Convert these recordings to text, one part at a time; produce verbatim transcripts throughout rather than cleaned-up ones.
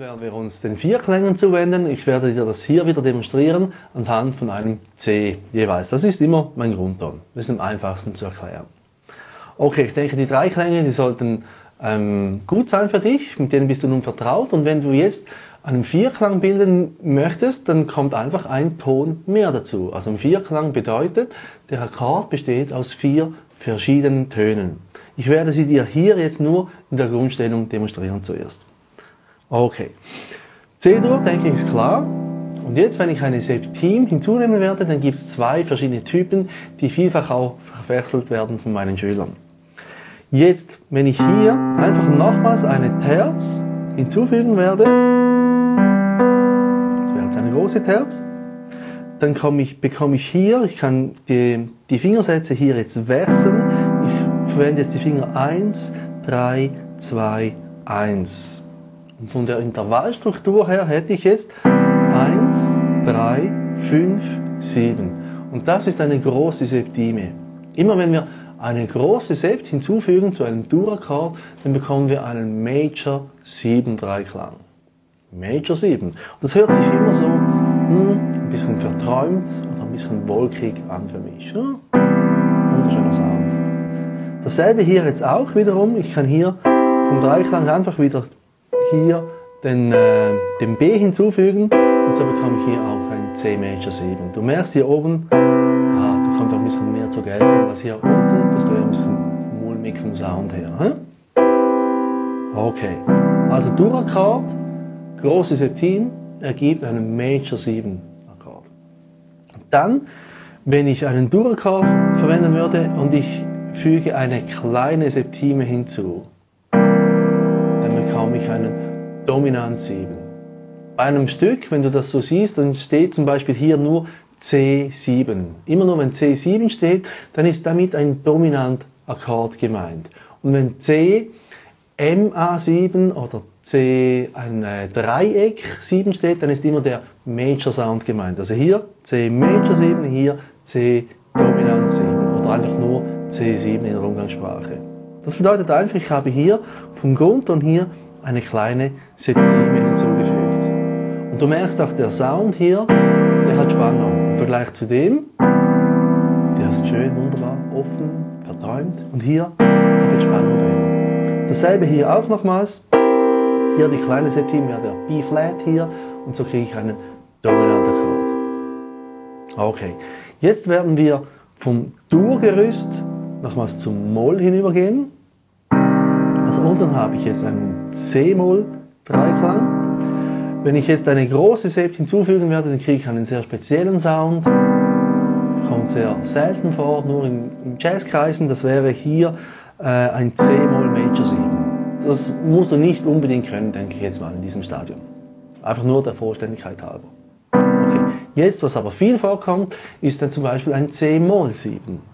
werden wir uns den Vierklängen zuwenden. Ich werde dir das hier wieder demonstrieren anhand von einem C jeweils. Das ist immer mein Grundton. Das ist am einfachsten zu erklären. Okay, ich denke, die drei Klänge, die sollten ähm, gut sein für dich. Mit denen bist du nun vertraut. Und wenn du jetzt einen Vierklang bilden möchtest, dann kommt einfach ein Ton mehr dazu. Also ein Vierklang bedeutet, der Akkord besteht aus vier verschiedenen Tönen. Ich werde sie dir hier jetzt nur in der Grundstellung demonstrieren zuerst. Okay. C-Dur, denke ich, ist klar. Und jetzt, wenn ich eine Septim hinzunehmen werde, dann gibt es zwei verschiedene Typen, die vielfach auch verwechselt werden von meinen Schülern. Jetzt, wenn ich hier einfach nochmals eine Terz hinzufügen werde, das wäre jetzt eine große Terz, dann komme ich, bekomme ich hier, ich kann die, die Fingersätze hier jetzt wechseln. Ich verwende jetzt die Finger eins, drei, zwei, eins. Und von der Intervallstruktur her hätte ich jetzt eins, drei, fünf, sieben. Und das ist eine große Septime. Immer wenn wir eine große Sept hinzufügen zu einem Dur-Akkord, dann bekommen wir einen Major sieben Dreiklang. Major sieben. Und das hört sich immer so hm, ein bisschen verträumt oder ein bisschen wolkig an für mich. Ja? Wunderschöner Sound. Dasselbe hier jetzt auch wiederum. Ich kann hier vom Dreiklang einfach wieder hier den, äh, den B hinzufügen und so bekomme ich hier auch ein C Major sieben. Du merkst hier oben, ja, da kommt auch ein bisschen mehr zur Geltung als hier unten, das ist ja ein bisschen mulmig vom Sound her. He? Okay, also Dur-Akkord, große Septim, ergibt einen Major sieben Akkord. Dann, wenn ich einen Dur-Akkord verwenden würde und ich füge eine kleine Septime hinzu, dann bekomme ich einen Dominant sieben. Bei einem Stück, wenn du das so siehst, dann steht zum Beispiel hier nur C sieben. Immer nur wenn C sieben steht, dann ist damit ein Dominant-Akkord gemeint. Und wenn C M A sieben oder C ein äh, Dreieck sieben steht, dann ist immer der Major-Sound gemeint. Also hier C Major sieben, hier C Dominant sieben oder einfach nur C sieben in der Umgangssprache. Das bedeutet einfach, ich habe hier vom Grundton hier eine kleine Septime hinzugefügt. Und du merkst auch, der Sound hier, der hat Spannung. Im Vergleich zu dem, der ist schön, wunderbar, offen, verträumt. Und hier habe ich Spannung drin. Dasselbe hier auch nochmals. Hier die kleine Septime, ja, der B-Flat hier. Und so kriege ich einen Dominant-Akkord. Okay, jetzt werden wir vom Dur-Gerüst nochmals zum Moll hinübergehen. Also unten habe ich jetzt einen C-Moll-Dreiklang. Wenn ich jetzt eine große Sept hinzufügen werde, dann kriege ich einen sehr speziellen Sound. Kommt sehr selten vor, nur in, in Jazzkreisen. Das wäre hier äh, ein C-Moll Major sieben. Das musst du nicht unbedingt können, denke ich jetzt mal in diesem Stadium. Einfach nur der Vollständigkeit halber. Okay. Jetzt, was aber viel vorkommt, ist dann zum Beispiel ein C-Moll sieben.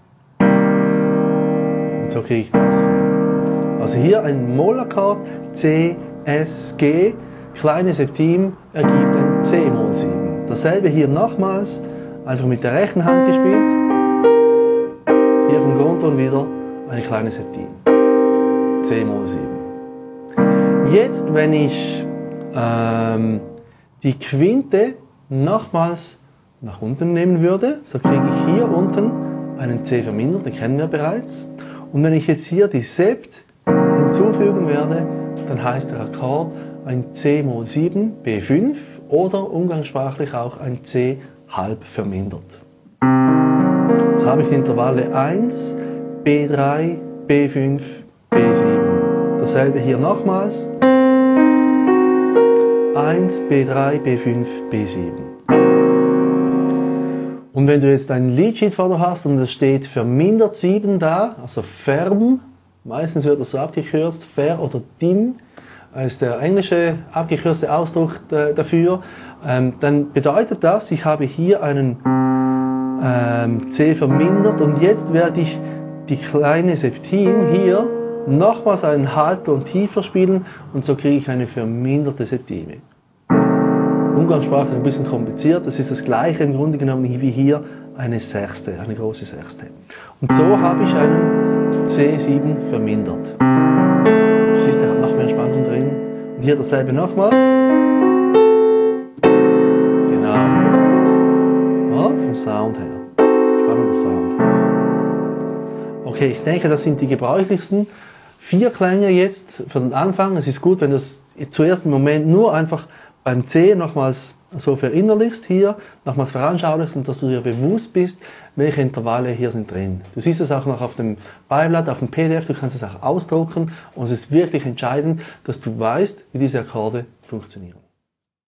Und so kriege ich das hier. Also hier ein Moll-Akkord, C, S, G, kleine Septim ergibt ein C-Moll sieben. Dasselbe hier nochmals, einfach mit der rechten Hand gespielt. Hier vom Grundton wieder eine kleine Septim. C-Moll sieben. Jetzt, wenn ich ähm, die Quinte nochmals nach unten nehmen würde, so kriege ich hier unten einen C vermindert, den kennen wir bereits. Und wenn ich jetzt hier die Sept hinzufügen werde, dann heißt der Akkord ein C-Moll sieben, B fünf oder umgangssprachlich auch ein C halb vermindert. Jetzt habe ich die Intervalle eins, B drei, B fünf, B sieben. Dasselbe hier nochmals. eins, B drei, B fünf, B sieben. Und wenn du jetzt ein Leadsheet vor dir hast und es steht vermindert sieben da, also Ferm, meistens wird das so abgekürzt, Ver oder Dim, ist der englische abgekürzte Ausdruck dafür, ähm, dann bedeutet das, ich habe hier einen ähm, C vermindert und jetzt werde ich die kleine Septim hier nochmals einen Halbton tiefer spielen und so kriege ich eine verminderte Septime. Umgangssprachlich ein bisschen kompliziert, das ist das gleiche im Grunde genommen wie hier eine Sechste, eine große Sechste. Und so habe ich einen C sieben vermindert. Du siehst, der hat noch mehr Spannung drin. Und hier dasselbe nochmals. Sound her. Spannender Sound. Okay, ich denke, das sind die gebräuchlichsten vier Klänge jetzt für den Anfang. Es ist gut, wenn du es zuerst im Moment nur einfach beim C nochmals so verinnerlichst, hier nochmals veranschaulichst und dass du dir bewusst bist, welche Intervalle hier sind drin. Du siehst es auch noch auf dem Beiblatt, auf dem P D F, du kannst es auch ausdrucken und es ist wirklich entscheidend, dass du weißt, wie diese Akkorde funktionieren.